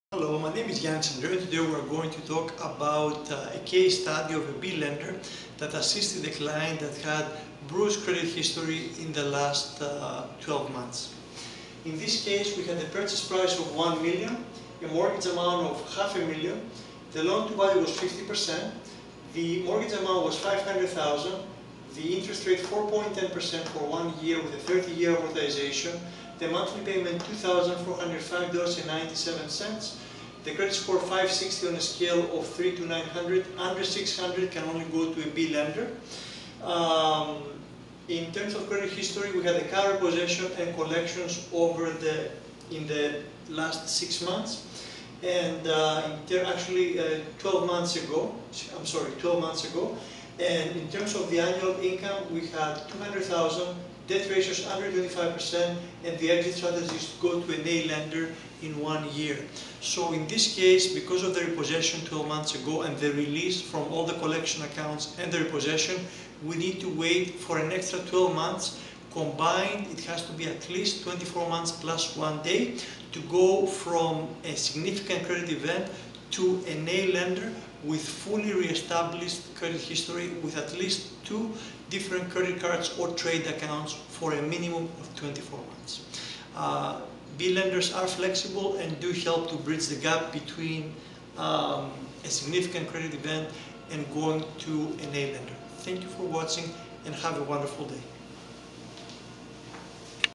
Hello, my name is Jan Chandra. Today we are going to talk about a case study of a B lender that assisted a client that had bruised credit history in the last 12 months. In this case, we had a purchase price of 1 million, a mortgage amount of $500,000, the loan to value was 50%, the mortgage amount was 500,000, the interest rate 4.10% for 1 year with a 30-year amortization, the monthly payment $2,405.97, the credit score 560 on a scale of 3 to 900, under 600 can only go to a B lender. In terms of credit history, we had a car repossession and collections in the last 6 months. And 12 months ago. And in terms of the annual income, we had 200,000, debt ratios under 25%, and the exit strategy is to go to an A lender in 1 year. So in this case, because of the repossession 12 months ago and the release from all the collection accounts and the repossession, we need to wait for an extra 12 months. Combined, it has to be at least 24 months plus 1 day to go from a significant credit event to an A lender with fully re-established credit history with at least 2 different credit cards or trade accounts for a minimum of 24 months. B lenders are flexible and do help to bridge the gap between a significant credit event and going to an A lender. Thank you for watching and have a wonderful day.